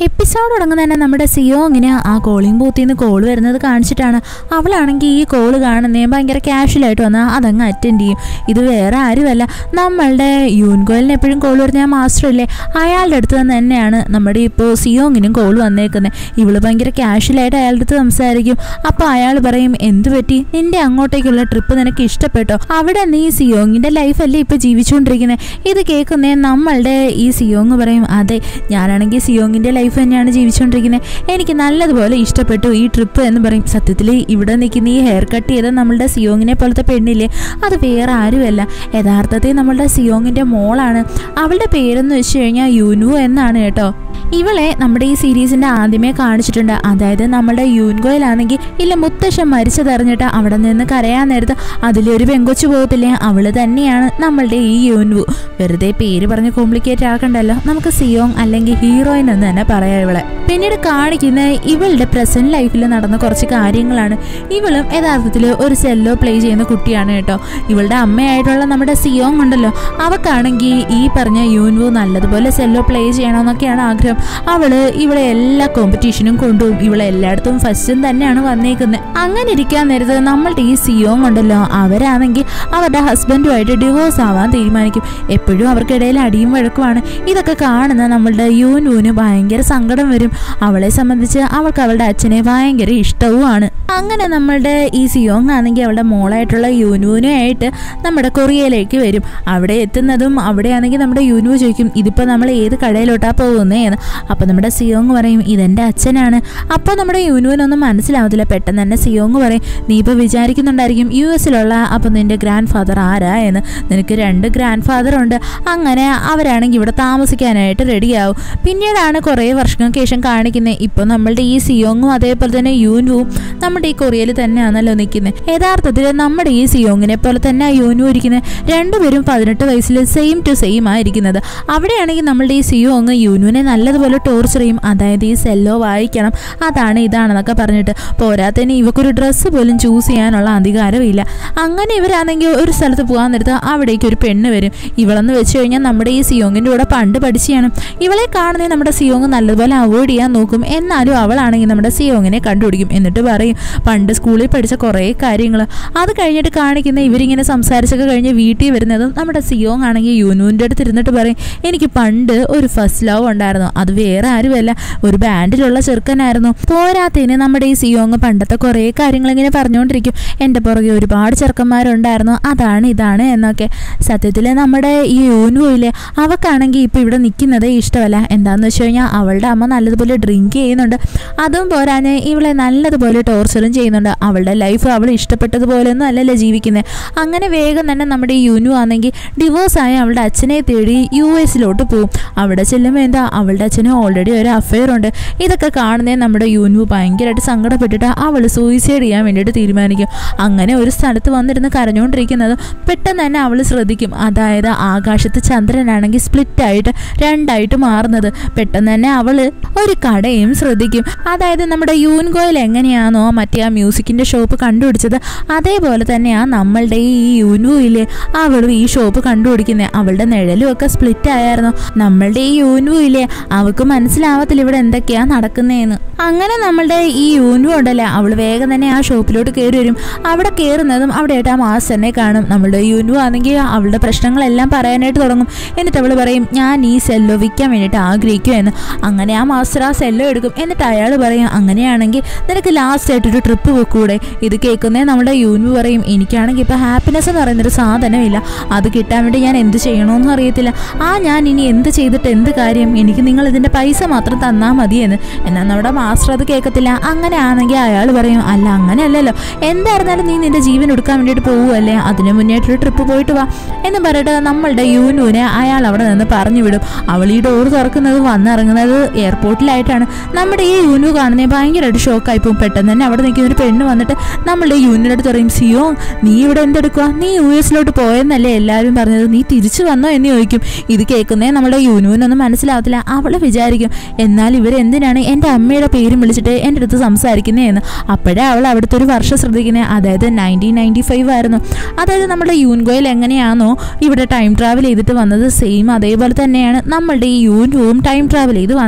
Episode തുടങ്ങുന്ന തന്നെ നമ്മുടെ സിയോങ്ങിന് ആ കോളിംഗ് ബൂത്തിൽ നിന്ന് കോൾ വരുന്നത് കാണിച്ചിട്ടാണ്. അവളാണെങ്കിൽ ഈ കോള് കാണുന്നേ ഭയങ്കര കാഷ്വലായിട്ട് വന്നാൽ അതങ്ങ് അറ്റൻഡ് ചെയ്യും. ഇത് വേറെ ആരുമല്ല, നമ്മളുടെ യൂൻഗോയിലിന് എപ്പോഴും കോൾ വരുന്ന മാസ്റ്റർ ഇല്ലേ, അയാളുടെ അടുത്ത് നിന്ന് തന്നെയാണ് നമ്മുടെ ഇപ്പോൾ സിയോങ്ങിനും കോൾ വന്നേക്കുന്നത്. ഇവള് ഭയങ്കര കാഷ്വലായിട്ട് അയാളുടെ അടുത്ത് സംസാരിക്കും. അപ്പോൾ അയാൾ പറയും, എന്ത് പറ്റി, നിന്റെ അങ്ങോട്ടേക്കുള്ള ട്രിപ്പ് നിനക്ക് ഇഷ്ടപ്പെട്ടോ? അവിടെ നീ സിയോങ്ങിന്റെ ലൈഫല്ലേ ഇപ്പൊ ജീവിച്ചുകൊണ്ടിരിക്കുന്നത്. ഇത് കേൾക്കുന്നേ നമ്മളുടെ ഈ സിയോങ് പറയും, അതെ ഞാനാണെങ്കിൽ സിയോങ്ങിന്റെ ലൈഫ് തന്നെയാണ് ജീവിച്ചുകൊണ്ടിരിക്കുന്നത്, എനിക്ക് നല്ലതുപോലെ ഇഷ്ടപ്പെട്ടു ഈ ട്രിപ്പ് എന്ന് പറയും. സത്യത്തിൽ ഇവിടെ നിൽക്കുന്ന ഈ ഹെയർ കട്ട് ചെയ്ത നമ്മളുടെ സിയോങ്ങിനെ പോലത്തെ പെണ്ണില്ലേ, അത് വേറെ ആരുമല്ല, യഥാർത്ഥത്തിൽ നമ്മളുടെ സിയോങ്ങിന്റെ മോളാണ്. അവളുടെ പേരെന്ന് വെച്ച് കഴിഞ്ഞാൽ യൂനു എന്നാണ് കേട്ടോ. ഇവളെ നമ്മുടെ ഈ സീരീസിന്റെ ആദ്യമേ കാണിച്ചിട്ടുണ്ട്. അതായത് നമ്മുടെ യൂൻഗോയിലാണെങ്കിൽ ഇല്ല മുത്തശ്ശൻ മരിച്ചതറിഞ്ഞിട്ട് അവിടെ നിന്ന് കരയാൻ നേരത്ത് അതിലൊരു പെങ്കൊച്ചു പോകത്തില്ലേ, അവള് തന്നെയാണ് നമ്മളുടെ ഈ യൂൻവു. വെറുതെ പേര് പറഞ്ഞ് കോംപ്ലിക്കേറ്റ് ആക്കണ്ടല്ലോ, നമുക്ക് സിയോങ് അല്ലെങ്കിൽ ഹീറോയിൻ എന്ന് തന്നെ പറയാം ഇവളെ. പിന്നീട് കാണിക്കുന്ന ഇവളുടെ പ്രസന്റ് ലൈഫിൽ നടന്ന കുറച്ച് കാര്യങ്ങളാണ്. ഇവളും യഥാർത്ഥത്തിൽ ഒരു സെല്ലോ പ്ലേ ചെയ്യുന്ന കുട്ടിയാണ് കേട്ടോ. ഇവളുടെ അമ്മയായിട്ടുള്ള നമ്മുടെ സിയോങ് ഉണ്ടല്ലോ, അവക്കാണെങ്കിൽ ഈ പറഞ്ഞ യൂൻവു നല്ലതുപോലെ സെല്ലോ പ്ലേ ചെയ്യണമെന്നൊക്കെയാണ് ആഗ്രഹം. അവള് ഇവിടെ എല്ലാ കോമ്പറ്റീഷനും കൊണ്ടുപോകും, ഇവളെ എല്ലായിടത്തും ഫസ്റ്റും തന്നെയാണ് വന്നേക്കുന്നത്. അങ്ങനെ ഇരിക്കാൻ നേരത്ത് നമ്മളുടെ ഈ സിയോങ് ഉണ്ടല്ലോ, അവരാണെങ്കിൽ അവരുടെ ഹസ്ബൻഡുമായിട്ട് ഡിവോഴ്സ് ആവാൻ തീരുമാനിക്കും. എപ്പോഴും അവർക്കിടയിൽ അടിയും വഴക്കുമാണ്. ഇതൊക്കെ കാണുന്ന നമ്മളുടെ യൂനുവിന് ഭയങ്കര സങ്കടം വരും. അവളെ സംബന്ധിച്ച് അവൾക്ക് അവളുടെ അച്ഛനെ ഭയങ്കര ഇഷ്ടവുമാണ്. അങ്ങനെ നമ്മളുടെ ഈ സിയോങ് ആണെങ്കിൽ അവളുടെ മോളായിട്ടുള്ള യൂനുവിനായിട്ട് നമ്മുടെ കൊറിയയിലേക്ക് വരും. അവിടെ എത്തുന്നതും അവിടെയാണെങ്കിൽ നമ്മുടെ യൂനു ചോദിക്കും, ഇതിപ്പോൾ നമ്മൾ ഏത് കടയിലോട്ടാ പോകുന്നേ എന്ന്. അപ്പോൾ നമ്മുടെ സിയോങ് പറയും, ഇതെൻ്റെ അച്ഛനാണ്. അപ്പോൾ നമ്മുടെ യൂനുവിനൊന്നും മനസ്സിലാവത്തില്ല. പെട്ടെന്ന് തന്നെ സിയോങ് പറയും, നീ ഇപ്പോൾ വിചാരിക്കുന്നുണ്ടായിരിക്കും US-ലുള്ള അപ്പോൾ നിൻ്റെ ഗ്രാൻഡ് ഫാദർ ആരാ എന്ന്. നിനക്ക് 2 ഗ്രാൻഡ് ഫാദർ ഉണ്ട്. അങ്ങനെ അവരാണെങ്കിൽ ഇവിടെ താമസിക്കാനായിട്ട് റെഡിയാവും. പിന്നീടാണ് കുറേ വർഷങ്ങൾക്ക് ശേഷം കാണിക്കുന്നത്, ഇപ്പോൾ നമ്മളുടെ ഈ സിയോങ്ങും അതേപോലെ തന്നെ യൂനുവും നമ്മുടെ ഈ കൊറിയയിൽ തന്നെയാണല്ലോ നിൽക്കുന്നത്. യഥാർത്ഥത്തിൽ നമ്മുടെ ഈ സിയോങ്ങിനെ പോലെ തന്നെ യൂനു ഇരിക്കുന്നത്. രണ്ടുപേരും 18 വയസ്സിൽ സെയിം ടു സെയിം ആയിരിക്കുന്നത്. അവിടെയാണെങ്കിൽ നമ്മളുടെ ഈ സിയോങ് യൂനുവിനെ നല്ലതുപോലെ ടോർച്ചർ ചെയ്യും. അതായത് ഈ സെല്ലോ വായിക്കണം, അതാണ് ഇതാണെന്നൊക്കെ പറഞ്ഞിട്ട്. പോരാത്തതിന് ഇവക്കൊരു ഡ്രസ്സ് പോലും ചൂസ് ചെയ്യാനുള്ള അധികാരമില്ല. അങ്ങനെ ഇവരാണെങ്കിൽ ഒരു സ്ഥലത്ത് പോകാൻ നേരത്ത് അവിടേക്ക് ഒരു പെണ്ണ് വരും. ഇവളെന്ന് വെച്ച് കഴിഞ്ഞാൽ നമ്മുടെ ഈ സിയോങ്ങിൻ്റെ കൂടെ പണ്ട് പഠിച്ചാണ്. ഇവളെ കാണുന്നത് നമ്മുടെ സിയോങ് നല്ലതുപോലെ അവോയ്ഡ് ചെയ്യാൻ നോക്കും. എന്നാലും അവളാണെങ്കിൽ നമ്മുടെ സിയോങ്ങിനെ കണ്ടുപിടിക്കും. എന്നിട്ട് പറയും, പണ്ട് സ്കൂളിൽ പഠിച്ച കുറേ കാര്യങ്ങൾ. അത് കഴിഞ്ഞിട്ട് കാണിക്കുന്ന ഇവരിങ്ങനെ സംസാരിച്ചൊക്കെ കഴിഞ്ഞ് വീട്ടിൽ വരുന്നതും നമ്മുടെ സിയോങ് ആണെങ്കിൽ യൂനുവിൻ്റെ അടുത്ത് ഇരുന്നിട്ട് പറയും, എനിക്ക് പണ്ട് ഒരു ഫസ്റ്റ് ലവ് ഉണ്ടായിരുന്നു, അത് വേറെ ആരുമല്ല, ഒരു ബാൻഡിലുള്ള ചെറുക്കനായിരുന്നു. പോരാത്തതിന് നമ്മുടെ ഈ സിയോങ് പണ്ടത്തെ കുറേ കാര്യങ്ങൾ ഇങ്ങനെ പറഞ്ഞുകൊണ്ടിരിക്കും, എൻ്റെ പുറകെ ഒരുപാട് ചെറുക്കന്മാരുണ്ടായിരുന്നു, അതാണ് ഇതാണ് എന്നൊക്കെ. സത്യത്തിൽ നമ്മുടെ ഈ യൂനുവില്ലേ, അവക്കാണെങ്കിൽ ഇപ്പോൾ ഇവിടെ നിൽക്കുന്നതേ ഇഷ്ടമല്ല. എന്താണെന്ന് വെച്ച് കഴിഞ്ഞാൽ അവളുടെ അമ്മ നല്ലതുപോലെ ഡ്രിങ്ക് ചെയ്യുന്നുണ്ട്. അതും പോരാഞ്ഞ് ഇവളെ നല്ലതുപോലെ ടോർച്ചറും ചെയ്യുന്നുണ്ട്. അവളുടെ ലൈഫ് അവൾ ഇഷ്ടപ്പെട്ടതുപോലെയൊന്നും അല്ലല്ലോ ജീവിക്കുന്നത്. അങ്ങനെ വേഗം തന്നെ നമ്മുടെ ഈ യൂനു ആണെങ്കിൽ ഡിവോഴ്സായി അവളുടെ അച്ഛനെ തേടി US-ലോട്ട് പോകും. അവിടെ ചെല്ലുമ്പോൾ എന്താ, അവളുടെ അച്ഛന് ഓൾറെഡി ഒരു അഫെയർ ഉണ്ട്. ഇതൊക്കെ കാണുന്നേ നമ്മുടെ യൂനു ഭയങ്കരമായിട്ട് സങ്കടപ്പെട്ടിട്ട് അവൾ സൂയിസൈഡ് ചെയ്യാൻ വേണ്ടിയിട്ട് തീരുമാനിക്കും. അങ്ങനെ ഒരു സ്ഥലത്ത് വന്നിരുന്ന് കരഞ്ഞുകൊണ്ടിരിക്കുന്നത് പെട്ടെന്ന് തന്നെ അവൾ ശ്രദ്ധിക്കും. അതായത് ആകാശത്ത് ചന്ദ്രനാണെങ്കിൽ സ്പ്ലിറ്റായിട്ട് 2ആയിട്ട് മാറുന്നത്. പെട്ടെന്ന് തന്നെ അവൾ ഒരു കടയും ശ്രദ്ധിക്കും. അതായത് നമ്മുടെ യൂൻഗോയിൽ എങ്ങനെയാണോ മറ്റേ ആ മ്യൂസിക്കിൻ്റെ ഷോപ്പ് കണ്ടുപിടിച്ചത്, അതേപോലെ തന്നെയാണ് നമ്മളുടെ ഈ യൂനുവിലെ അവളും ഈ ഷോപ്പ് കണ്ടുപിടിക്കുന്നത്. അവളുടെ നിഴലും ഒക്കെ സ്പ്ലിറ്റ് ആയിരുന്നു. നമ്മളുടെ ഈ യൂനുവിലെ അവൾക്ക് മനസ്സിലാവത്തില്ല ഇവിടെ എന്തൊക്കെയാണ് നടക്കുന്നതെന്ന്. അങ്ങനെ നമ്മളുടെ ഈ യൂനു ഉണ്ടല്ലേ, അവൾ വേഗം തന്നെ ആ ഷോപ്പിലോട്ട് കയറി വരും. അവിടെ കയറുന്നതും അവിടെയായിട്ട് ആ മാസ്റ്ററിനെ കാണും. നമ്മളുടെ യൂനു ആണെങ്കിൽ അവളുടെ പ്രശ്നങ്ങളെല്ലാം പറയാനായിട്ട് തുടങ്ങും. എന്നിട്ട് അവൾ പറയും, ഞാൻ ഈ സെല്ലോ വിൽക്കാൻ വേണ്ടിയിട്ട് ആഗ്രഹിക്കുമെന്ന്. അങ്ങനെ ആ മാസ്റ്റർ ആ സെല്ലോ എടുക്കും. എന്നിട്ട് അയാൾ പറയും, അങ്ങനെയാണെങ്കിൽ നിനക്ക് ലാസ്റ്റ് ആയിട്ടൊരു ട്രിപ്പ് വെക്കൂടെ. ഇത് കേൾക്കുന്നേ നമ്മുടെ യൂനു പറയും, എനിക്കാണെങ്കിൽ ഇപ്പോൾ ഹാപ്പിനെസ് എന്ന് പറയുന്നൊരു സാധനമില്ല, അത് കിട്ടാൻ വേണ്ടി ഞാൻ എന്ത് ചെയ്യണമെന്നും അറിയത്തില്ല. ഞാൻ ഇനി എന്ത് ചെയ്തിട്ട് എന്ത് കാര്യം, എനിക്ക് നിങ്ങൾ ഇതിൻ്റെ പൈസ മാത്രം തന്നാൽ മതിയെന്ന്. എന്നാൽ നമ്മുടെ മാസ്റ്റർ അത് കേൾക്കത്തില്ല. അങ്ങനെ ആണെങ്കിൽ അയാൾ പറയും, അല്ല അങ്ങനെയല്ലല്ലോ, എന്തായിരുന്നാലും നീ നിൻ്റെ ജീവൻ എടുക്കാൻ വേണ്ടിയിട്ട് പോവുമല്ലേ, അതിന് മുന്നേറ്റൊരു ട്രിപ്പ് പോയിട്ട് വാ എന്ന് പറഞ്ഞിട്ട് നമ്മളുടെ യൂനുവിനെ അയാൾ അവിടെ നിന്ന് പറഞ്ഞു വിടും. അവൾ ഈ ഡോർ തുറക്കുന്നത് വന്നിറങ്ങുന്നത് എയർപോർട്ടിലായിട്ടാണ്. നമ്മുടെ ഈ യൂനു കാണുന്നത് ഭയങ്കരമായിട്ട് ഷോക്കായി പോകും. പെട്ടെന്ന് തന്നെ അവിടെ നിൽക്കുന്ന ഒരു പെണ്ണ് വന്നിട്ട് നമ്മളുടെ യൂനിയുടെ അടുത്ത് പറയും, സിയോ നീ ഇവിടെ എന്തെടുക്കുക, നീ US-ലോട്ട് പോയെന്നല്ലേ എല്ലാവരും പറഞ്ഞത്, നീ തിരിച്ചു വന്നോ എന്ന് ചോദിക്കും. ഇത് കേൾക്കുന്നേ നമ്മുടെ യൂനുവിനൊന്നും മനസ്സിലാവത്തില്ല. അവൾ വിചാരിക്കും, എന്നാൽ ഇവരെന്തിനാണ് എൻ്റെ അമ്മയുടെ പേരും വിളിച്ചിട്ട് എൻ്റെ അടുത്ത് സംസാരിക്കുന്നതെന്ന്. അപ്പോഴേ അവൾ അവിടുത്തെ ഒരു വർഷം ശ്രദ്ധിക്കുന്നത്. അതായത് 1995 ആയിരുന്നു. അതായത് നമ്മുടെ യൂൻഗോയിൽ എങ്ങനെയാണോ ഇവിടെ ടൈം ട്രാവൽ ചെയ്തിട്ട് വന്നത്, സെയിം അതേപോലെ തന്നെയാണ് നമ്മളുടെ ഈ യൂനുവും ടൈം ട്രാവൽ ചെയ്ത് വന്നത്.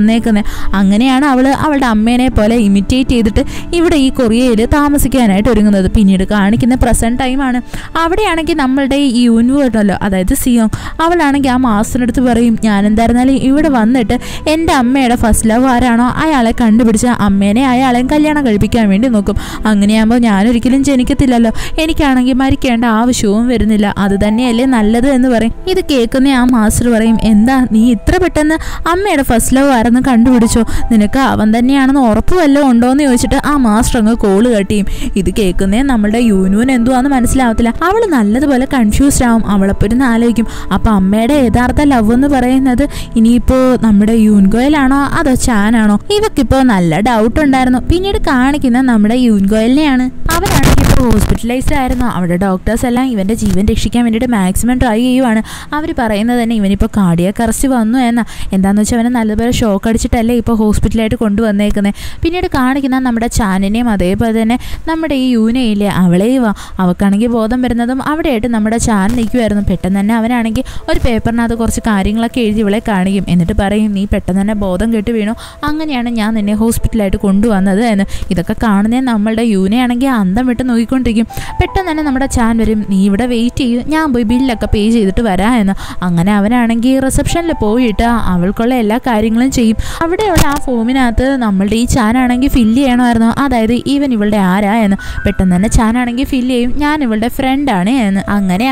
വന്നേക്കുന്നത്. അങ്ങനെയാണ് അവളുടെ അമ്മേനെ പോലെ ഇമിറ്റേറ്റ് ചെയ്തിട്ട് ഇവിടെ ഈ കൊറിയയിൽ താമസിക്കാനായിട്ട് ഒരുങ്ങുന്നത്. പിന്നീട് കാണിക്കുന്ന പ്രസന്റ് ടൈമാണ്. അവിടെയാണെങ്കിൽ നമ്മളുടെ ഈ യൂൻവോ ഉണ്ടല്ലോ, അതായത് സിയോങ്, അവളാണെങ്കിൽ ആ മാസ്റ്ററിനടുത്ത് പറയും, ഞാൻ എന്തായിരുന്നാലും ഇവിടെ വന്നിട്ട് എൻ്റെ അമ്മയുടെ ഫസ്റ്റ് ലവ് ആരാണോ അയാളെ കണ്ടുപിടിച്ച അമ്മേനെ അയാളെയും കല്യാണം കഴിപ്പിക്കാൻ വേണ്ടി നോക്കും. അങ്ങനെയാകുമ്പോൾ ഞാനൊരിക്കലും ജനിക്കത്തില്ലല്ലോ, എനിക്കാണെങ്കിൽ മരിക്കേണ്ട ആവശ്യവും വരുന്നില്ല, അത് തന്നെയല്ലേ നല്ലത് എന്ന് പറയും. ഇത് കേൾക്കുന്ന ആ മാസ്റ്റർ പറയും, എന്താ നീ ഇത്ര പെട്ടെന്ന് അമ്മയുടെ ഫസ്റ്റ് ലവ് ആരെന്ന് കണ്ടുപിടിച്ചോ, നിനക്ക് അവൻ തന്നെയാണെന്ന് ഉറപ്പ് വല്ലതും ഉണ്ടോ എന്ന് ചോദിച്ചിട്ട് ആ മാസ്റ്റർ അങ്ങ് കോള് കട്ടിയും. ഇത് കേൾക്കുന്നേ നമ്മളുടെ യൂനുവിന് എന്തുവാന്ന് മനസ്സിലാവത്തില്ല. അവൾ നല്ലതുപോലെ കൺഫ്യൂസ്ഡ് ആവും. അവളെപ്പോഴും ആലോചിക്കും, അപ്പം അമ്മയുടെ യഥാർത്ഥ ലവ് എന്ന് പറയുന്നത് ഇനിയിപ്പോൾ നമ്മുടെ യൂൻഗോയിലാണോ അതോ ചാനാണോ? ഇവക്കിപ്പോൾ നല്ല ഡൗട്ട് ഉണ്ടായിരുന്നു. പിന്നീട് കാണിക്കുന്ന നമ്മുടെ യൂൻഗോയിലിനെയാണ്. അവനാണെങ്കിൽ ഇപ്പോൾ ഹോസ്പിറ്റലൈസ്ഡ് ആയിരുന്നു. അവിടെ ഡോക്ടേഴ്സ് എല്ലാം ഇവൻ്റെ ജീവൻ രക്ഷിക്കാൻ വേണ്ടിയിട്ട് മാക്സിമം ട്രൈ ചെയ്യുവാണ്. അവർ പറയുന്നത് തന്നെ ഇവനിപ്പോൾ കാർഡിയാക് അറസ്റ്റ് വന്നു എന്താണെന്ന് വെച്ചാൽ അവനെ നല്ലപോലെ ഷോക്ക് അടിച്ചിട്ടല്ലേ ഇപ്പോൾ ഹോസ്പിറ്റലായിട്ട് കൊണ്ടുവന്നേക്കുന്നത്. പിന്നീട് കാണിക്കുന്ന നമ്മുടെ ചാനിനെയും അതേപോലെ തന്നെ നമ്മുടെ ഈ യൂനയില്ലേ അവളെയും, അവൾക്കാണെങ്കിൽ ബോധം വരുന്നതും അവിടെയായിട്ട് നമ്മുടെ ചാൻ നിൽക്കുമായിരുന്നു. പെട്ടെന്ന് തന്നെ അവനാണെങ്കിൽ ഒരു പേപ്പറിനകത്ത് കുറച്ച് കാര്യങ്ങളൊക്കെ എഴുതി ഇവളെ കാണിക്കും. എന്നിട്ട് പറയും, നീ പെട്ടെന്ന് തന്നെ ബോധം കെട്ട് വീണു, അങ്ങനെയാണ് ഞാൻ നിന്നെ ഹോസ്പിറ്റലായിട്ട് കൊണ്ടുവന്നത് എന്ന്. ഇതൊക്കെ കാണുന്നേ നമ്മളുടെ യൂനയാണെങ്കിൽ അന്തം വിട്ട് നോക്കിക്കൊണ്ടിരിക്കും. പെട്ടെന്ന് തന്നെ നമ്മുടെ ചാൻ വരും, നീ ഇവിടെ വെയിറ്റ് ചെയ്യും, ഞാൻ പോയി ബില്ലൊക്കെ പേ ചെയ്തിട്ട് വരാം എന്ന്. അങ്ങനെ അവനാണെങ്കിൽ റിസപ്ഷനിൽ പോയിട്ട് അവൾക്കുള്ള എല്ലാ കാര്യങ്ങളും ചെയ്യും. അവിടെയുള്ള ആ ഫോമിനകത്ത് നമ്മളുടെ ഈ ചാനാണെങ്കിൽ ഫില്ല് ചെയ്യണമായിരുന്നു, അതായത് ഇവൻ ഇവളുടെ ആരാ എന്ന്. പെട്ടെന്ന് തന്നെ ചാനാണെങ്കിൽ ഫില്ല് ചെയ്യും, ഞാൻ ഇവളുടെ ഫ്രണ്ടാണ് എന്ന്. അങ്ങനെ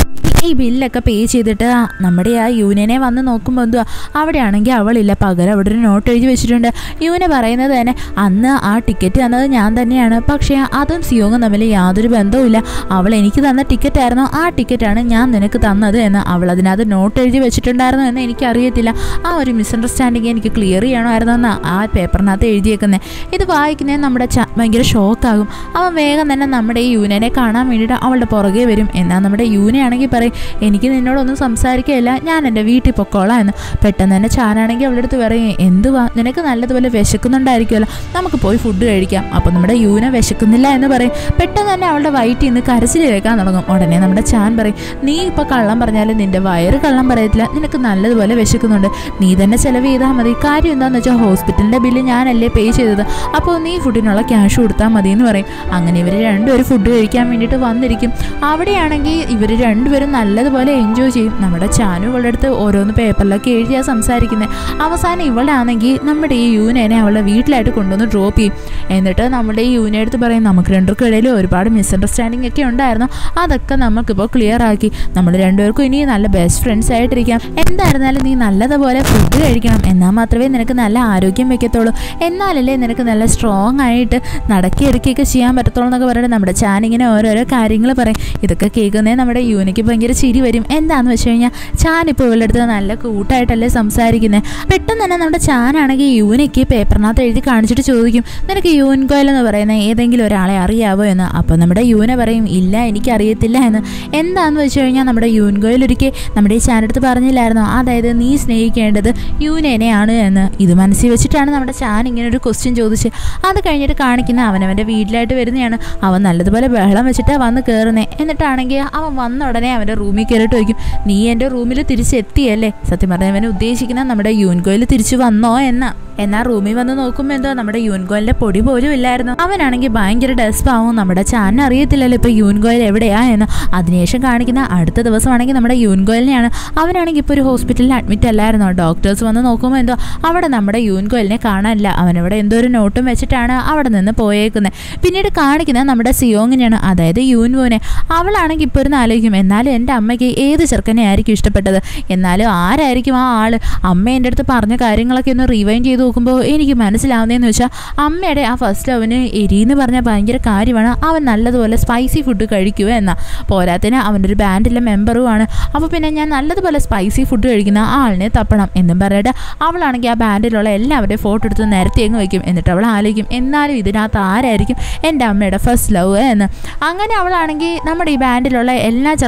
ഈ ബില്ലൊക്കെ പേ ചെയ്തിട്ട് നമ്മുടെ ആ യൂനിയനെ വന്ന് നോക്കുമ്പോൾ എന്തുവാ അവിടെയാണെങ്കിൽ അവളില്ല, പകരം അവിടെ ഒരു നോട്ട് എഴുതി വെച്ചിട്ടുണ്ട്. യൂന പറയുന്നത് തന്നെ അന്ന് ആ ടിക്കറ്റ് തന്നത് ഞാൻ തന്നെയാണ്, പക്ഷേ അതും സിയോങ്ങും തമ്മിൽ യാതൊരു ബന്ധവുമില്ല, അവൾ എനിക്ക് തന്ന ടിക്കറ്റായിരുന്നു, ആ ടിക്കറ്റാണ് ഞാൻ നിനക്ക് തന്നത് എന്ന്. അവൾ അതിനകത്ത് നോട്ട് എഴുതി വെച്ചിട്ടുണ്ടായിരുന്നു എന്ന് എനിക്കറിയത്തില്ല, ആ ഒരു മിസ്അണ്ടർസ്റ്റാൻഡിങ് എനിക്ക് ക്ലിയർ ചെയ്യണമായിരുന്നു എന്ന് ആ പേപ്പറിനകത്ത് എഴുതിയേക്കുന്നത്. ഇത് വായിക്കുന്നത് നമ്മുടെ ഭയങ്കര ഷോക്കാകും. അവൻ വേഗം തന്നെ നമ്മുടെ ഈ യൂനനെ കാണാൻ വേണ്ടിയിട്ട് അവളുടെ പുറകെ വരും. എന്നാൽ നമ്മുടെ യൂനയാണെങ്കിൽ പറയും, എനിക്ക് നിന്നോടൊന്നും സംസാരിക്കുകയില്ല, ഞാൻ എൻ്റെ വീട്ടിൽ പൊക്കോളാം എന്ന്. പെട്ടെന്ന് തന്നെ ചാനാണെങ്കിൽ അവളുടെ അടുത്ത് പറയും, എന്തുവാ നിനക്ക് നല്ലതുപോലെ വിശക്കുന്നുണ്ടായിരിക്കുമല്ലോ, നമുക്ക് പോയി ഫുഡ് കഴിക്കാം. അപ്പോൾ നമ്മുടെ യൂന വിശക്കുന്നില്ല എന്ന് പറയും. പെട്ടെന്ന് തന്നെ അവളുടെ വയറ്റിൽ നിന്ന് കരച്ചിൽ കേൾക്കാൻ തുടങ്ങും. ഉടനെ നമ്മുടെ ചാൻ പറയും, നീ ഇപ്പോൾ കള്ളം പറഞ്ഞാലും നിൻ്റെ വയറ് കള്ളം പറയത്തില്ല, നിനക്ക് നല്ലതുപോലെ വിശക്കുന്നുണ്ട്, നീ തന്നെ ചിലവ് ചെയ്താൽ മതി. കാര്യം എന്താണെന്ന് വെച്ചാൽ ഹോസ്പിറ്റലിൻ്റെ ബില്ല് ഞാനല്ലേ പേ ചെയ്തത്, അപ്പോൾ നീ ഫുഡിനുള്ള ക്യാഷ് കൊടുത്താൽ മതി എന്ന് പറയും. അങ്ങനെ ഇവർ രണ്ടുപേരും ഫുഡ് കഴിക്കാൻ വേണ്ടിയിട്ട് വന്നിരിക്കും. അവിടെയാണെങ്കിൽ ഇവർ രണ്ടുപേരും നല്ലതുപോലെ എൻജോയ് ചെയ്യും. നമ്മുടെ ചാനു ഇവളുടെ അടുത്ത് ഓരോന്ന് പേപ്പറിലൊക്കെ എഴുതിയാണ് സംസാരിക്കുന്നത്. അവസാനം ഇവളാണെങ്കിൽ നമ്മുടെ ഈ യൂനേനെ അവളുടെ വീട്ടിലായിട്ട് കൊണ്ടുവന്ന് ഡ്രോപ്പ് ചെയ്യും. എന്നിട്ട് നമ്മുടെ ഈ യൂനെ അടുത്ത് പറയും, നമുക്ക് രണ്ടുപേർക്കും ഇടയിൽ ഒരുപാട് മിസ്അണ്ടർസ്റ്റാൻഡിങ് ഒക്കെ ഉണ്ടായിരുന്നു, അതൊക്കെ നമുക്കിപ്പോൾ ക്ലിയർ ആക്കി, നമ്മൾ രണ്ടുപേർക്കും ഇനി നല്ല ബെസ്റ്റ് ഫ്രണ്ട്സ് ആയിട്ടിരിക്കാം. എന്തായിരുന്നാലും നീ നല്ലതുപോലെ ഫുഡ് കഴിക്കണം, എന്നാൽ മാത്രമേ നിനക്ക് നല്ല ആരോഗ്യം വയ്ക്കത്തുള്ളൂ, എന്നാലല്ലേ നിനക്ക് നല്ല സ്ട്രോങ് ആയിട്ട് നടക്കി എടുക്കുകയൊക്കെ ചെയ്യാൻ പറ്റത്തുള്ളൂ എന്നൊക്കെ പറഞ്ഞിട്ട് നമ്മുടെ ചാൻ ഇങ്ങനെ ഓരോരോ കാര്യങ്ങൾ പറയും. ഇതൊക്കെ കേൾക്കുന്നേ നമ്മുടെ യൂനിക്ക് ഭയങ്കര ചിരി വരും. എന്താണെന്ന് വെച്ച് കഴിഞ്ഞാൽ ചാൻ ഇപ്പോൾ ഇവളുടെ അടുത്ത് നല്ല കൂട്ടായിട്ടല്ലേ സംസാരിക്കുന്നത്. പെട്ടെന്ന് തന്നെ നമ്മുടെ ചാനാണെങ്കിൽ യൂനയ്ക്ക് പേപ്പറിനകത്ത് എഴുതി കാണിച്ചിട്ട് ചോദിക്കും, നിനക്ക് യൂൻഗോയിൽ എന്ന് പറയുന്ന ഏതെങ്കിലും ഒരാളെ അറിയാവോ എന്ന്. അപ്പോൾ നമ്മുടെ യൂന പറയും, ഇല്ല എനിക്കറിയത്തില്ല എന്ന്. എന്താണെന്ന് വെച്ച് കഴിഞ്ഞാൽ നമ്മുടെ യൂൻഗോയിൽ ഒരിക്കൽ നമ്മുടെ ഈ ചാനടുത്ത് പറഞ്ഞില്ലായിരുന്നോ, അതായത് നീ സ്നേഹിക്കേണ്ടത് യൂനേനെയാണ് എന്ന്. ഇത് മനസ്സിൽ വെച്ചിട്ടാണ് നമ്മുടെ ചാൻ ഇങ്ങനെ ഒരു ക്വസ്റ്റ്യൻ ചോദിച്ച്. അത് കഴിഞ്ഞിട്ട് കാണിക്കുന്ന അവനവൻ്റെ വീട്ടിലായിട്ട് വരുന്നതാണ്. അവൻ നല്ലതുപോലെ ബഹളം വെച്ചിട്ട് വന്ന് കയറുന്നത്. എന്നിട്ടാണെങ്കിൽ അവൻ വന്ന ഉടനെ അവൻ്റെ റൂമിൽ കയറിയിട്ട് ചോദിക്കും, നീ എൻ്റെ റൂമിൽ തിരിച്ചെത്തിയല്ലേ? സത്യം പറഞ്ഞാൽ അവനെ ഉദ്ദേശിക്കുന്ന നമ്മുടെ യൂൻഗോയിൽ തിരിച്ചു വന്നോ എന്നാ. എന്നാൽ റൂമിൽ വന്ന് നോക്കുമ്പോൾ എന്തോ നമ്മുടെ യൂൻഗോയിലിൻ്റെ പൊടി പോലും ഇല്ലായിരുന്നു. അവനാണെങ്കിൽ ഭയങ്കര ഡെസ്പാവും. നമ്മുടെ ചാൻ അറിയത്തില്ലല്ലോ ഇപ്പോൾ യൂൻഗോയിൽ എവിടെയാ എന്ന്. അതിനുശേഷം കാണിക്കുന്ന അടുത്ത ദിവസമാണെങ്കിൽ നമ്മുടെ യൂൻഗോയിലിനെയാണ്. അവനാണെങ്കിൽ ഇപ്പോൾ ഒരു ഹോസ്പിറ്റലിൽ അഡ്മിറ്റ് അല്ലായിരുന്നോ. ഡോക്ടേഴ്സ് വന്ന് നോക്കുമ്പോൾ എന്തോ അവിടെ നമ്മുടെ യൂൻഗോയിലിനെ കാണാനില്ല. അവനവിടെ എന്തോ ഒരു നോട്ടും വെച്ചിട്ടാണ് അവിടെ നിന്ന് പോയേക്കുന്നത്. പിന്നീട് കാണിക്കുന്നത് നമ്മുടെ സിയോങ്ങിനെയാണ്, അതായത് യൂൻവോനെ. അവളാണെങ്കിൽ ഇപ്പോൾ ഒരു ആലോചിക്കും, എന്നാലും എൻ്റെ അമ്മയ്ക്ക് ഏത് ചെറുക്കനെ ആയിരിക്കും ഇഷ്ടപ്പെട്ടത്, എന്നാലും ആരായിരിക്കും ആ ആൾ? അമ്മ എൻ്റെ അടുത്ത് പറഞ്ഞ കാര്യങ്ങളൊക്കെ ഒന്ന് റിവൈൻഡ് ചെയ്ത് നോക്കുമ്പോൾ എനിക്ക് മനസ്സിലാവുന്നതെന്ന് വെച്ചാൽ അമ്മയുടെ ആ ഫസ്റ്റ് ലവിന് എരിയെന്ന് പറഞ്ഞാൽ ഭയങ്കര കാര്യമാണ്. അവൻ നല്ലതുപോലെ സ്പൈസി ഫുഡ് കഴിക്കുക എന്നാ. പോരാത്തിന് അവൻ്റെ ഒരു ബാൻഡിലെ മെമ്പറുമാണ്. അപ്പോൾ പിന്നെ ഞാൻ നല്ലതുപോലെ സ്പൈസി ഫുഡ് കഴിക്കുന്ന ആ ആളിനെ തപ്പണം എന്നും പറഞ്ഞിട്ട് അവളാണെങ്കിൽ ആ ബാൻഡിലുള്ള എല്ലാവരുടെയും ഫോട്ടോ എടുത്ത് നിരത്തി അങ്ങ് വയ്ക്കും. എന്നിട്ട് അവൾ ആലോചിക്കും, എന്നാലും ഇതിനകത്ത് ആരായിരിക്കും എൻ്റെ അമ്മയുടെ ഫസ്റ്റ് ലവ് എന്ന്. അങ്ങനെ അവളാണെങ്കിൽ നമ്മുടെ ഈ ബാൻഡിലുള്ള എല്ലാ ചെറുക്കന്മാരെയും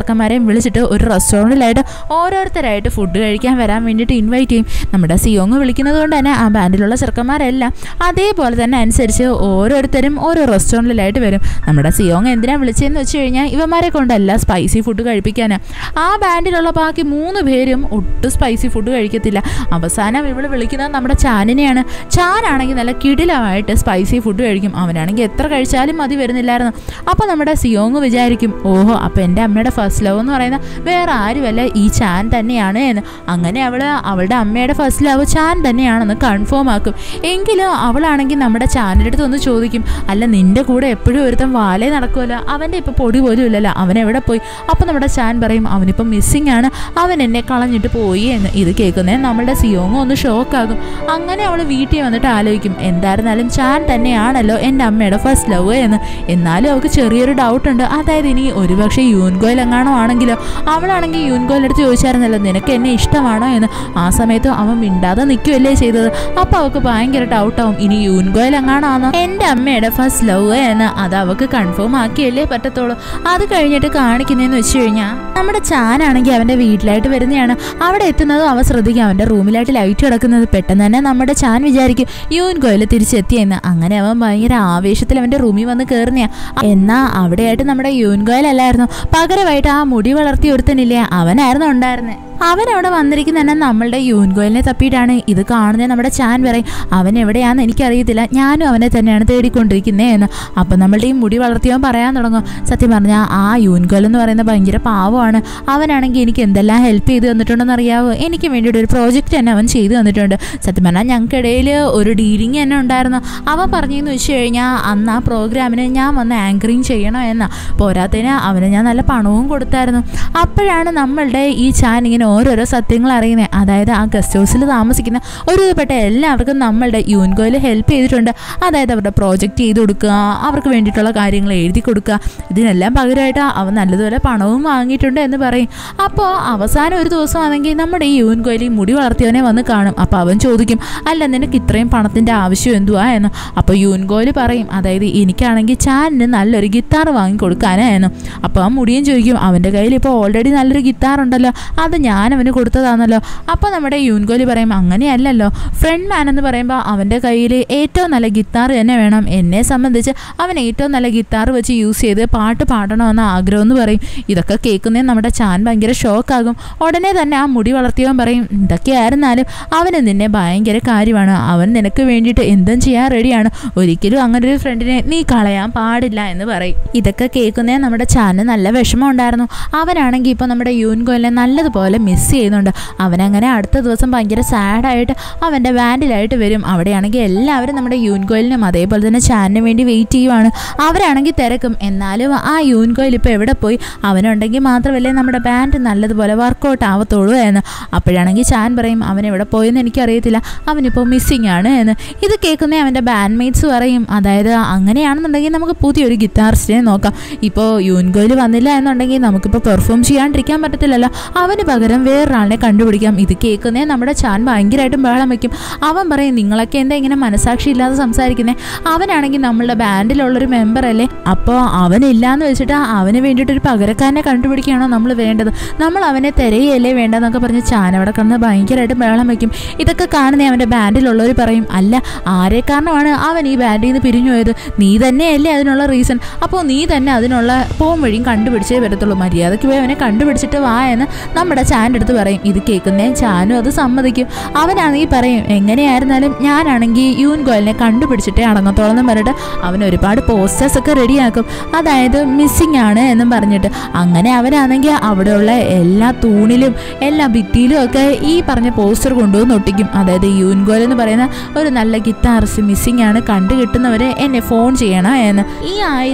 വിളിച്ചിട്ട് ഒരു റെസ്റ്റോറൻറ്റിലായിട്ട് ഓരോരുത്തരായിട്ട് ഫുഡ് കഴിക്കാൻ വരാൻ വേണ്ടിയിട്ട് ഇൻവൈറ്റ് ചെയ്യും. നമ്മുടെ സിയോങ് വിളിക്കുന്നത് കൊണ്ട് തന്നെ ആ ബാൻഡിലുള്ള ചെറുക്കന്മാരെല്ലാം അതേപോലെ തന്നെ അനുസരിച്ച് ഓരോരുത്തരും ഓരോ റെസ്റ്റോറൻറ്റിലായിട്ട് വരും. നമ്മുടെ സിയോങ് എന്തിനാണ് വിളിച്ചതെന്ന് വെച്ച് കഴിഞ്ഞാൽ ഇവന്മാരെ കൊണ്ടല്ല സ്പൈസി ഫുഡ് കഴിപ്പിക്കാനാണ്. ആ ബാൻഡിലുള്ള ബാക്കി 3 പേരും ഒട്ടും സ്പൈസി ഫുഡ് കഴിക്കത്തില്ല. അവസാനം ഇവള് വിളിക്കുന്നത് നമ്മുടെ ചാനിനെയാണ്. ചാനാണെങ്കിൽ നല്ല കിടിലമായിട്ട് സ്പൈസി ഫുഡ് കഴിക്കും. അവനാണെങ്കിൽ എത്ര കഴിച്ചാലും മതി വരുന്നില്ലായിരുന്നു. അപ്പോൾ നമ്മുടെ സിയോങ് വിചാരിക്കും, ഓഹോ അപ്പോൾ എൻ്റെ അമ്മയുടെ ഫസ്റ്റ് ലവ് എന്ന് പറയുന്ന വേറെ ആരുമല്ല ഈ ചാൻ തന്നെയാണ് എന്ന്. അങ്ങനെ അവളുടെ അമ്മയുടെ ഫസ്റ്റ് ലവ് ചാൻ തന്നെയാണെന്ന് കൺഫേം ആക്കും. എങ്കിലും അവളാണെങ്കിൽ നമ്മുടെ ചാനിൻ്റെ അടുത്ത് ഒന്ന് ചോദിക്കും, അല്ല നിൻ്റെ കൂടെ എപ്പോഴും ഒരുത്തം വാലേ നടക്കുമല്ലോ, അവൻ്റെ ഇപ്പോൾ പൊടി പോലും ഇല്ലല്ലോ, അവൻ എവിടെ പോയി? അപ്പോൾ നമ്മുടെ ചാൻ പറയും, അവനിപ്പോൾ മിസ്സിങ് ആണ്, അവൻ എന്നെ കളഞ്ഞിട്ട് പോയി എന്ന്. ഇത് കേൾക്കുന്നേ നമ്മളുടെ സിയോങ് ഒന്ന് ഷോക്കാകും. അങ്ങനെ അവൾ വീട്ടിൽ വന്നിട്ട് ആലോചിക്കും, എന്തായിരുന്നാലും ചാൻ തന്നെയാണല്ലോ എൻ്റെ അമ്മയുടെ ഫസ്റ്റ് ലവ് എന്ന്. എന്നാലും അവൾക്ക് ചെറിയൊരു ഡൗട്ടുണ്ട്. അതായത് ഇനി ഒരുപക്ഷെ യൂൻഗോയിൽ എങ്ങാണോ ആണെങ്കിലോ. അവളാണെങ്കിൽ യൂൻഗോയിൻ്റെ അടുത്ത് ചോദിച്ചായിരുന്നല്ലോ നിനക്ക് എന്നെ ഇഷ്ടമാണോ എന്ന്. ആ സമയത്ത് അവൻ മിണ്ടാതെ നിൽക്കുകയല്ലേ ചെയ്തത്. അപ്പോൾ അവൾക്ക് ഭയങ്കര ഡൗട്ടാവും, ഇനി യൂൻഗോയിൽ എങ്ങാണോ ആണോ എൻ്റെ അമ്മയുടെ ഫസ്റ്റ് ലവ് എന്ന്. അത് അവൾക്ക് കൺഫേം ആക്കിയല്ലേ പറ്റത്തുള്ളൂ. അത് കഴിഞ്ഞിട്ട് കാണിക്കുന്നതെന്ന് വെച്ച് കഴിഞ്ഞാൽ നമ്മുടെ ചാനാണെങ്കിൽ അവൻ്റെ വീട്ടിലായിട്ട് വരുന്നതാണ്. അവിടെ എത്തുന്നതും അവൻ ശ്രദ്ധിക്കും അവൻ്റെ റൂമിലായിട്ട് ലൈറ്റ് കിടക്കുന്നത്. പെട്ടെന്ന് തന്നെ നമ്മുടെ ചാൻ വിചാരിക്കും യൂൻഗോയിൽ തിരിച്ചെത്തിയെന്ന്. അങ്ങനെ അവൻ ഭയങ്കര ആവേശത്തിൽ അവൻ്റെ റൂമിൽ വന്ന് കയറുന്നയാ. എന്നാൽ അവിടെയായിട്ട് നമ്മുടെ യൂൻഗോയിലല്ലായിരുന്നു, പകരമായിട്ട് ആ മുടി വളർത്തി ഒരുത്തനില്ലേ അവനായിരുന്നു ഉണ്ടായിരുന്നത്. അവൻ അവിടെ വന്നിരിക്കുന്ന തന്നെ നമ്മളുടെ യൂൻഗോയിലിനെ തപ്പിയിട്ടാണ്. ഇത് കാണുന്നത് നമ്മുടെ ചാൻ പറയും, അവൻ എവിടെയാണെന്ന് എനിക്കറിയത്തില്ല, ഞാനും അവനെ തന്നെയാണ് തേടിക്കൊണ്ടിരിക്കുന്നത് എന്ന്. അപ്പം നമ്മളുടെ ഈ മുടി വളർത്തിയവൻ പറയാൻ തുടങ്ങും, സത്യം പറഞ്ഞാൽ ആ യൂൻഗോയിൽ എന്ന് പറയുന്നത് ഭയങ്കര പാവമാണ്. അവനാണെങ്കിൽ എനിക്ക് എന്തെല്ലാം ഹെൽപ്പ് ചെയ്ത് തന്നിട്ടുണ്ടെന്ന് അറിയാവോ, എനിക്ക് വേണ്ടിയിട്ട് ഒരു പ്രോജക്റ്റ് തന്നെ അവൻ ചെയ്തു തന്നിട്ടുണ്ട്. സത്യം പറഞ്ഞാൽ ഞങ്ങൾക്കിടയിൽ ഒരു ഡീലിംഗ് തന്നെ ഉണ്ടായിരുന്നു. അവൻ പറഞ്ഞതെന്ന് വെച്ച് കഴിഞ്ഞാൽ അന്ന് ആ പ്രോഗ്രാമിന് ഞാൻ വന്ന് ആങ്കറിങ് ചെയ്യണോ എന്നാ. പോരാത്തതിന് അവന് ഞാൻ നല്ല പണവും കൊടുത്തായിരുന്നു. അപ്പോഴാണ് നമ്മളുടെ ഈ ചാൻ ഇങ്ങനെ ഓരോരോ സത്യങ്ങൾ അറിയുന്നത്. അതായത് ആ ഗസ്റ്റ് ഹൗസിൽ താമസിക്കുന്ന ഒരുവിധപ്പെട്ട എല്ലാവർക്കും നമ്മളുടെ യൂൻഗോയിൽ ഹെൽപ്പ് ചെയ്തിട്ടുണ്ട്. അതായത് അവരുടെ പ്രോജക്റ്റ് ചെയ്ത് കൊടുക്കുക, അവർക്ക് വേണ്ടിയിട്ടുള്ള കാര്യങ്ങൾ എഴുതി കൊടുക്കുക, ഇതിനെല്ലാം പകരമായിട്ട് അവൻ നല്ലതുപോലെ പണവും വാങ്ങിയിട്ടുണ്ട് എന്ന് പറയും. അപ്പോൾ അവസാനം ഒരു ദിവസമാണെങ്കിൽ നമ്മുടെ ഈ യൂൻഗോയിൽ ഈ മുടി വളർത്തിയവനെ വന്ന് കാണും. അപ്പോൾ അവൻ ചോദിക്കും, അല്ല നിനക്ക് ഇത്രയും പണത്തിൻ്റെ ആവശ്യം എന്തുവാ എന്ന്. അപ്പോൾ യൂൻഗോയിൽ പറയും, അതായത് എനിക്കാണെങ്കിൽ ചാനിന് നല്ലൊരു ഗിത്താർ വാങ്ങിക്കൊടുക്കാനായിരുന്നു. അപ്പോൾ ആ മുടിയും ചോദിക്കും, അവൻ്റെ കയ്യിൽ ഇപ്പോൾ ഓൾറെഡി നല്ലൊരു ഗിത്താർ ഉണ്ടല്ലോ, അത് ഞാൻ അവന് കൊടുത്തതാണല്ലോ. അപ്പോൾ നമ്മുടെ യൂൻഗോയിൽ പറയും, അങ്ങനെയല്ലല്ലോ, ഫ്രണ്ട് മാൻ എന്ന് പറയുമ്പോൾ അവൻ്റെ കയ്യിൽ ഏറ്റവും നല്ല ഗിത്താർ തന്നെ വേണം. എന്നെ സംബന്ധിച്ച് അവൻ ഏറ്റവും നല്ല ഗിത്താർ വെച്ച് യൂസ് ചെയ്ത് പാട്ട് പാടണമെന്ന് ആഗ്രഹം എന്ന് പറയും. ഇതൊക്കെ കേൾക്കുന്നതിന് നമ്മുടെ ചാൻ ഭയങ്കര ഷോക്കാകും. ഉടനെ തന്നെ ആ മുടി വളർത്തിയവൻ പറയും, ഇതൊക്കെയായിരുന്നാലും അവന് നിന്നെ ഭയങ്കര കാര്യമാണ്, അവൻ നിനക്ക് വേണ്ടിയിട്ട് എന്തും ചെയ്യാൻ റെഡിയാണ്, ഒരിക്കലും അങ്ങനെ ഒരു ഫ്രണ്ടിനെ നീ കളയാൻ പാടില്ല എന്ന് പറയും. ഇതൊക്കെ കേൾക്കുന്നതിന് നമ്മുടെ ചാന് നല്ല വിഷമം ഉണ്ടായിരുന്നു. അവനാണെങ്കിൽ ഇപ്പോൾ നമ്മുടെ യൂൻഗോയിലെ നല്ലതുപോലെ മിസ് ചെയ്യുന്നുണ്ട്. അവനങ്ങനെ അടുത്ത ദിവസം ഭയങ്കര സാഡായിട്ട് അവൻ്റെ ബാൻഡിലായിട്ട് വരും. അവിടെയാണെങ്കിൽ എല്ലാവരും നമ്മുടെ യൂൻഗോയിലിനും അതേപോലെ തന്നെ ചാനിനും വേണ്ടി വെയിറ്റ് ചെയ്യുവാണ്. അവരാണെങ്കിൽ തിരക്കും. എന്നാലും ആ യൂൻഗോയിൽ ഇപ്പോൾ എവിടെ പോയി, അവനുണ്ടെങ്കിൽ മാത്രമല്ലേ നമ്മുടെ ബാൻഡ് നല്ലതുപോലെ വർക്കൗട്ട് ആവത്തുള്ളൂ എന്ന്. അപ്പോഴാണെങ്കിൽ ചാൻ പറയും, അവൻ എവിടെ പോയെന്ന് എനിക്കറിയത്തില്ല, അവനിപ്പോൾ മിസ്സിങ് ആണ് എന്ന്. ഇത് കേൾക്കുന്നേ അവൻ്റെ ബാൻഡ് മേറ്റ്സ് പറയും, അതായത് അങ്ങനെയാണെന്നുണ്ടെങ്കിൽ നമുക്ക് പുതിയൊരു ഗിറ്റാറിസ്റ്റിനെ നോക്കാം. ഇപ്പോൾ യൂൻഗോയിൽ വന്നില്ല എന്നുണ്ടെങ്കിൽ നമുക്കിപ്പോൾ പെർഫോം ചെയ്യാണ്ടിരിക്കാൻ പറ്റത്തില്ലല്ലോ, അവന് പകരം വേറൊരാളിനെ കണ്ടുപിടിക്കാം. ഇത് കേൾക്കുന്നേ നമ്മുടെ ചാൻ ഭയങ്കരമായിട്ടും ബഹളം വയ്ക്കും. അവൻ പറയും, നിങ്ങളൊക്കെ എന്താ ഇങ്ങനെ മനസാക്ഷി ഇല്ലാതെ സംസാരിക്കുന്നത്, അവനാണെങ്കിൽ നമ്മളുടെ ബാൻഡിലുള്ളൊരു മെമ്പർ അല്ലേ, അപ്പോൾ അവനില്ലാന്ന് വെച്ചിട്ട് അവന് വേണ്ടിയിട്ടൊരു പകരക്കാരനെ കണ്ടുപിടിക്കുകയാണോ നമ്മൾ വേണ്ടത്, നമ്മൾ അവനെ തിരയല്ലേ വേണ്ടെന്നൊക്കെ പറഞ്ഞ് ചാൻ അവിടെ കിടന്ന് ഭയങ്കരമായിട്ട് ബഹളം വയ്ക്കും. ഇതൊക്കെ കാണുന്നേ അവൻ്റെ ബാൻഡിലുള്ളവർ പറയും, അല്ല ആരെ കാരണമാണ് അവൻ ഈ ബാൻഡിൽ നിന്ന് പിരിഞ്ഞു പോയത്, നീ തന്നെയല്ലേ അതിനുള്ള റീസൺ, അപ്പോൾ നീ തന്നെ അതിനുള്ള പോം വഴിയും കണ്ടുപിടിച്ചേ വരത്തുള്ളൂ, മര്യാദയ്ക്ക് പോയി അവനെ കണ്ടുപിടിച്ചിട്ട് വാ എന്ന് നമ്മുടെ ചാൻ്റെ അടുത്ത് പറയും. ഇത് കേൾക്കുന്നേ ചാനും അത് സമ്മതിക്കും. അവനാണെങ്കിൽ പറയും, എങ്ങനെയായിരുന്നാലും ഞാനാണെങ്കിൽ യൂൻഗോയിലിനെ കണ്ടുപിടിച്ചിട്ടേ അടങ്ങത്തോളം എന്ന് പറഞ്ഞിട്ട് അവൻ ഒരുപാട് പോസ്റ്റേഴ്സ് ഒക്കെ റെഡിയാക്കും. അതായത് മിസ്സിങ് ആണ് എന്നും പറഞ്ഞിട്ട്. അങ്ങനെ അവനാണെങ്കിൽ അവിടെയുള്ള എല്ലാ തൂണിലും എല്ലാ ഭിത്തിയിലും ഒക്കെ ഈ പറഞ്ഞ പോസ്റ്റർ കൊണ്ടുവന്ന് ഒട്ടിക്കും. അതായത് യൂൻഗോയിൽ എന്ന് പറയുന്ന ഒരു നല്ല ഗിത്താറിസ്റ്റ് മിസ്സിങ് ആണ്, കണ്ടു കിട്ടുന്നവരെ എന്നെ ഫോൺ ചെയ്യണം എന്ന്. ഈ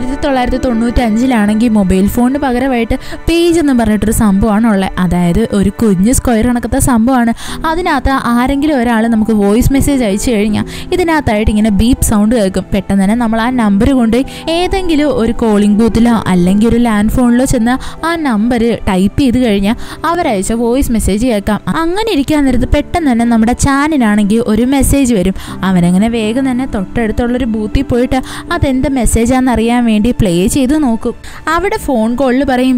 1995 മൊബൈൽ ഫോണിന് പകരമായിട്ട് പേജ് എന്ന് പറഞ്ഞിട്ടൊരു സംഭവമാണ് ഉള്ളത്. അതായത് ഒരു കുഞ്ഞ് സ്ക്വയർ കണക്കത്തെ സംഭവമാണ്. അതിനകത്ത് ആരെങ്കിലും ഒരാൾ നമുക്ക് വോയിസ് മെസ്സേജ് അയച്ചു കഴിഞ്ഞാൽ ഇതിനകത്തായിട്ട് ഇങ്ങനെ ബീപ്പ് സൗണ്ട് കേൾക്കും. പെട്ടെന്ന് തന്നെ നമ്മൾ ആ നമ്പർ കൊണ്ട് ഏതെങ്കിലും ഒരു കോളിംഗ് ബൂത്തിലോ അല്ലെങ്കിൽ ഒരു ലാൻഡ് ഫോണിലോ ചെന്ന് ആ നമ്പർ ടൈപ്പ് ചെയ്ത് കഴിഞ്ഞാൽ അവരയച്ച വോയിസ് മെസ്സേജ് കേൾക്കാം. അങ്ങനെ ഇരിക്കാൻ നേരത്ത് പെട്ടെന്ന് തന്നെ നമ്മുടെ ചാനിനാണെങ്കിൽ ഒരു മെസ്സേജ് വരും. അവനങ്ങനെ വേഗം തന്നെ തൊട്ടടുത്തുള്ളൊരു ബൂത്തിൽ പോയിട്ട് അതെന്ത് മെസ്സേജാണെന്ന് അറിയാൻ വേണ്ടി പ്ലേ ചെയ്ത് നോക്കും. അവിടെ ഫോൺ കോളിൽ പറയും, നീ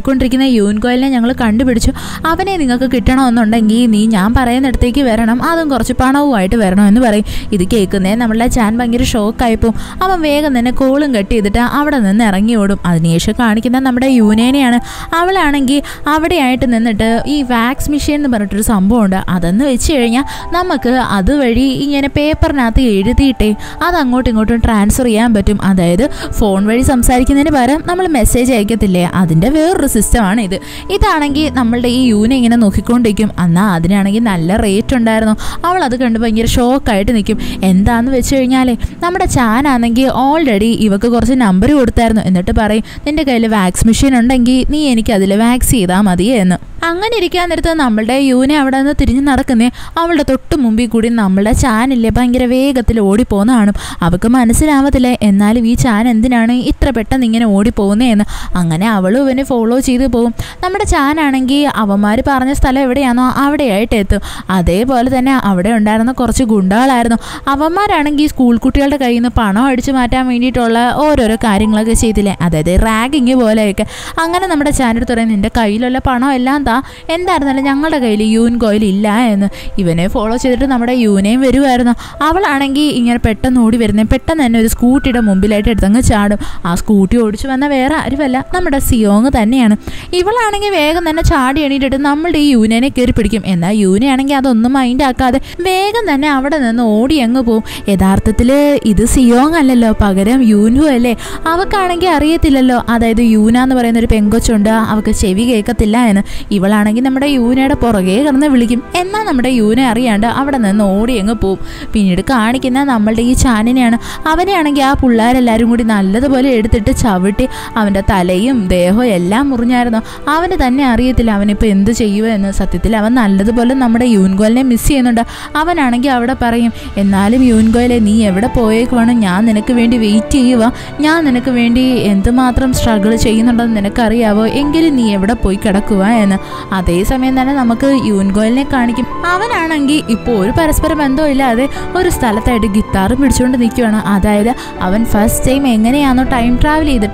തപ്പിക്കൊണ്ടിരിക്കുന്ന യൂൻഗോയിലിനെ ഞങ്ങൾ കണ്ടുപിടിച്ചു. അവനെ നിങ്ങൾക്ക് കിട്ടണമെന്നുണ്ടെങ്കിൽ നീ ഞാൻ പറയുന്നിടത്തേക്ക് വരണം, അതും കുറച്ച് പണവുമായിട്ട് വരണമെന്ന് പറയും. ഇത് കേൾക്കുന്നേ നമ്മളുടെ ചാൻ ഭയങ്കര ഷോക്കായിപ്പോവും. അവൻ വേഗം തന്നെ കോളും കട്ട് ചെയ്തിട്ട് അവിടെ നിന്ന് ഇറങ്ങി ഓടും. അതിനുശേഷം കാണിക്കുന്ന നമ്മുടെ യൂനേനെയാണ്. അവളാണെങ്കിൽ അവിടെയായിട്ട് നിന്നിട്ട് ഈ വാക്സ് മെഷീൻ എന്ന് പറഞ്ഞിട്ടൊരു സംഭവമുണ്ട്. അതെന്ന് വെച്ച് കഴിഞ്ഞാൽ നമുക്ക് അതുവഴി ഇങ്ങനെ പേപ്പറിനകത്ത് എഴുതിയിട്ടേ അത് അങ്ങോട്ടും ഇങ്ങോട്ടും ട്രാൻസ്ഫർ ചെയ്യാൻ പറ്റും. അതായത് ഫോൺ വഴി സംസാരിക്കുന്നതിന് പകരം നമ്മൾ മെസ്സേജ് അയക്കത്തില്ലേ, അതിൻ്റെ വേറൊരു സിസ്റ്റമാണ് ഇത്. ഇതാണെങ്കിൽ നമ്മളുടെ ഈ യൂനെ ഇങ്ങനെ നോക്കിക്കൊണ്ടിരിക്കും. എന്നാൽ അതിനാണെങ്കിൽ നല്ല റേറ്റ് ഉണ്ടായിരുന്നു. അവൾ അത് കണ്ട് ഭയങ്കര ഷോക്കായിട്ട് നിൽക്കും. എന്താണെന്ന് വെച്ച് കഴിഞ്ഞാൽ നമ്മുടെ ചാനാണെങ്കിൽ ഓൾറെഡി ഇവക്ക് കുറച്ച് നമ്പർ കൊടുത്തായിരുന്നു. എന്നിട്ട് പറയും നിൻ്റെ കയ്യിൽ വാക്സ് മെഷീൻ ഉണ്ടെങ്കിൽ നീ എനിക്ക് അതിൽ വാക്സ് ചെയ്താൽ മതി എന്ന്. അങ്ങനെ ഇരിക്കാൻ നേരത്ത് നമ്മളുടെ യൂനെ അവിടെ നിന്ന് തിരിഞ്ഞ് നടക്കുന്നേ അവളുടെ തൊട്ട് മുമ്പിൽ കൂടി നമ്മളുടെ ചാനില്ലേ ഭയങ്കര വേഗത്തിൽ ഓടിപ്പോകുന്ന കാണും. അവൾക്ക് മനസ്സിലാവത്തില്ല എന്നാലും ഈ ചാൻ എന്തിനാണ് ഇത്ര പെട്ടെന്ന് ഇങ്ങനെ ഓടിപ്പോകുന്നതെന്ന്. അങ്ങനെ അവളും ഇവനെ ഫോളോ ചെയ്ത് പോകും. നമ്മുടെ ചാനാണെങ്കിൽ അവന്മാർ പറഞ്ഞ സ്ഥലം എവിടെയാണോ അവിടെയായിട്ട് എത്തും. അതേപോലെ തന്നെ അവിടെ ഉണ്ടായിരുന്ന കുറച്ച് ഗുണ്ടകളായിരുന്നു. അവന്മാരാണെങ്കിൽ സ്കൂൾ കുട്ടികളുടെ കയ്യിൽ നിന്ന് പണം അടിച്ചു മാറ്റാൻ വേണ്ടിയിട്ടുള്ള ഓരോരോ കാര്യങ്ങളൊക്കെ ചെയ്തില്ലേ, അതായത് റാഗിങ് പോലെയൊക്കെ. അങ്ങനെ നമ്മുടെ ചാനെടുത്ത് പറയും നിൻ്റെ കയ്യിലുള്ള പണം എല്ലാം എന്തായിരുന്നല്ലോ ഞങ്ങളുടെ കയ്യിൽ യൂൻഗോയിൽ ഇല്ല എന്ന്. ഇവനെ ഫോളോ ചെയ്തിട്ട് നമ്മുടെ യൂനയും വരുമായിരുന്നു. അവളാണെങ്കിൽ ഇങ്ങനെ പെട്ടെന്ന് ഓടി വരുന്നത് പെട്ടെന്ന് തന്നെ ഒരു സ്കൂട്ടിയുടെ മുമ്പിലായിട്ട് എടുത്തങ്ങ് ചാടും. ആ സ്കൂട്ടി ഓടിച്ചു വന്ന വേറെ ആരുമല്ല നമ്മുടെ സിയോങ് തന്നെയാണ്. ഇവളാണെങ്കിൽ വേഗം തന്നെ ചാടി എണീറ്റിട്ട് നമ്മളുടെ ഈ യൂനേനെ കയറി പിടിക്കും. എന്നാൽ യൂനയാണെങ്കിൽ അതൊന്നും മൈൻഡ് ആക്കാതെ വേഗം തന്നെ അവിടെ നിന്ന് ഓടി അങ്ങ് പോവും. യഥാർത്ഥത്തിൽ ഇത് സിയോങ് അല്ലല്ലോ, പകരം യൂനു അല്ലേ. അവൾക്കാണെങ്കിൽ അറിയത്തില്ലല്ലോ, അതായത് യൂന എന്ന് പറയുന്ന ഒരു പെങ്കൊച്ചുണ്ട്, അവൾക്ക് ചെവി കേൾക്കത്തില്ല എന്ന്. ഇവളാണെങ്കിൽ നമ്മുടെ യൂനയുടെ പുറകെ കിടന്ന് വിളിക്കും. എന്നാൽ നമ്മുടെ യൂന അറിയാണ്ട് അവിടെ നിന്ന് ഓടി അങ്ങ് പോവും. പിന്നീട് കാണിക്കുന്ന നമ്മളുടെ ഈ ചാനിനെയാണ്. അവനെയാണെങ്കിൽ ആ പിള്ളേരെല്ലാവരും കൂടി നല്ലതുപോലെ എടുത്തിട്ട് ചവിട്ടി അവൻ്റെ തലയും ദേഹവും എല്ലാം മുറിഞ്ഞായിരുന്നു. അവന് തന്നെ അറിയത്തില്ല അവനിപ്പോൾ എന്ത് ചെയ്യുക എന്ന്. സത്യത്തിൽ അവൻ നല്ലതുപോലെ നമ്മുടെ യൂൻഗോയിലിനെ മിസ് ചെയ്യുന്നുണ്ട്. അവനാണെങ്കിൽ അവിടെ പറയും എന്നാലും യൂൻഗോയിലെ നീ എവിടെ പോയേക്കുവാണ്, ഞാൻ നിനക്ക് വേണ്ടി വെയിറ്റ് ചെയ്യുക, ഞാൻ നിനക്ക് വേണ്ടി എന്തുമാത്രം സ്ട്രഗിൾ ചെയ്യുന്നുണ്ടെന്ന് നിനക്കറിയാവോ, എങ്കിലും നീ എവിടെ പോയി കിടക്കുക എന്ന്. അതേസമയം തന്നെ നമുക്ക് യൂൻഗോയിലിനെ കാണിക്കും. അവനാണെങ്കിൽ ഇപ്പോൾ ഒരു പരസ്പര ബന്ധമില്ലാതെ ഒരു സ്ഥലത്തായിട്ട് ഗിത്താറും പിടിച്ചുകൊണ്ട് നിൽക്കുകയാണ്. അതായത് അവൻ ഫസ്റ്റ് ടൈം എങ്ങനെയാണോ ടൈം ട്രാവൽ ചെയ്തിട്ട്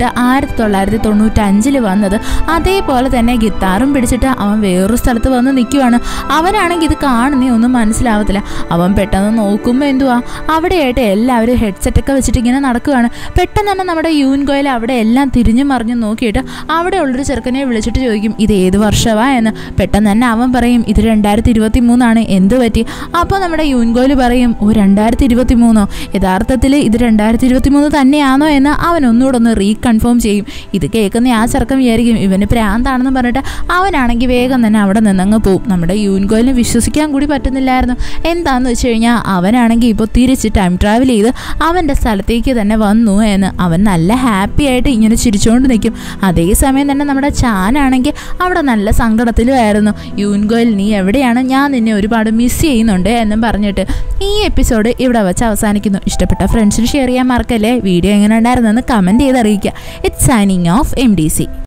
1995 വന്നത് അതേപോലെ തന്നെ ഗിത്താറും പിടിച്ചിട്ട് അവൻ വേറൊരു സ്ഥലത്ത് വന്ന് നിൽക്കുകയാണ്. അവനാണെങ്കിൽ ഇത് കാണുന്നേ ഒന്നും മനസ്സിലാവത്തില്ല. അവൻ പെട്ടെന്ന് നോക്കുമ്പോൾ എന്തുവാ അവിടെയായിട്ട് എല്ലാവരും ഹെഡ്സെറ്റൊക്കെ വെച്ചിട്ട് ഇങ്ങനെ നടക്കുകയാണ്. പെട്ടെന്ന് തന്നെ നമ്മുടെ യൂൻഗോയിൽ അവിടെ എല്ലാം തിരിഞ്ഞു മറിഞ്ഞു നോക്കിയിട്ട് അവിടെ ഉള്ളൊരു ചെറുക്കനെ വിളിച്ചിട്ട് ചോദിക്കും ഇത് ഏത് വർഷമാ എന്ന്. പെട്ടെന്ന് തന്നെ അവൻ പറയും ഇത് 2023 എന്ത് പറ്റി. അപ്പോൾ നമ്മുടെ യൂൻഗോയിൽ പറയും 2023 യഥാർത്ഥത്തിൽ ഇത് 2023 തന്നെയാണോ എന്ന് അവൻ ഒന്നുകൂടെ ഒന്ന് റീകൺഫേം ചെയ്യും. ഇത് കേൾക്കുന്ന ആ ചെറുക്കൻ വിചാരിക്കും ഇവന് പ്രാന്താണെന്ന് പറഞ്ഞിട്ട് അവനാണെങ്കിൽ വേഗം തന്നെ അവിടെ നിന്നങ്ങ് പോവും. നമ്മുടെ യൂൻഗോയിലിന് വിശ്വസിക്കാൻ കൂടി പറ്റുന്നില്ലായിരുന്നു. എന്താണെന്ന് വെച്ച് കഴിഞ്ഞാൽ അവനാണെങ്കിൽ ഇപ്പോൾ തിരിച്ച് ടൈം ട്രാവൽ ചെയ്ത് അവൻ്റെ സ്ഥലത്തേക്ക് തന്നെ വന്നു എന്ന്. അവൻ നല്ല ഹാപ്പി ആയിട്ട് ഇങ്ങനെ ചിരിച്ചുകൊണ്ട് നിൽക്കും. അതേസമയം തന്നെ നമ്മുടെ ചാനാണെങ്കിൽ അവിടെ നല്ല സങ്കടത്തിലുമായിരുന്നു. യൂൻഗോയിൽ നീ എവിടെയാണ്, ഞാൻ നിന്നെ ഒരുപാട് മിസ് ചെയ്യുന്നുണ്ട് എന്നും പറഞ്ഞിട്ട്. ഈ എപ്പിസോഡ് ഇവിടെ വെച്ച് അവസാനിക്കുന്നു. ഇഷ്ടപ്പെട്ട ഫ്രണ്ട്സിന് ഷെയർ ചെയ്യാൻ മറക്കല്ലേ. വീഡിയോ എങ്ങനെ ഉണ്ടായിരുന്നെന്ന് കമൻറ്റ് ചെയ്ത് അറിയിക്കുക. It's signing off MDC.